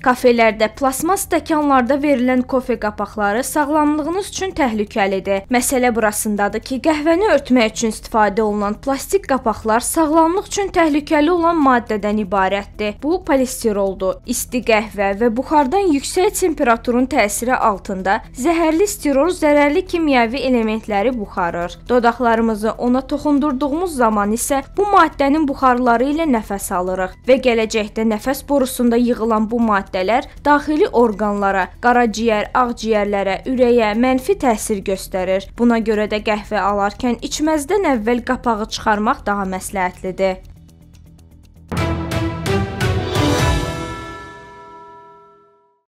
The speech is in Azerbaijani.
Kafelərdə, plasmas stəkanlarda verilən kofe qapaqları sağlamlığınız üçün təhlükəlidir. Məsələ burasındadır ki, qəhvəni örtmək üçün istifadə olunan plastik qapaqlar sağlamlıq üçün təhlükəli olan maddədən ibarətdir. Bu polisteroldur. İsti qəhvə və buxardan yüksək temperaturun təsiri altında zəhərli stirol zərərli kimyəvi elementləri buxarır. Dodaqlarımızı ona toxundurduğumuz zaman isə bu maddənin buxarları ilə nəfəs alırıq və gələcəkdə nəfəs borusunda yığılan bu maddələr daxili orqanlara, qaraciyər, ağciyərlərə, ürəyə mənfi təsir göstərir. Buna görə də qəhvə alarkən içməzdən əvvəl qapağı çıxarmaq daha məsləhətlidir.